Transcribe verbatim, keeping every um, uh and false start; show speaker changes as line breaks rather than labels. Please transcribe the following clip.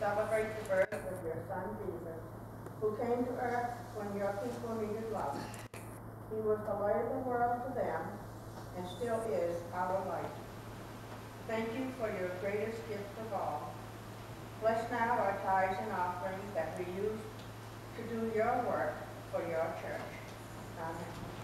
celebrate the birth of your Son, Jesus, who came to earth when your people needed love. He was the light of the world to them, and still is our light. Thank you for your greatest gift of all. Bless now our tithes and offerings that we use to do your work for your church. Amen.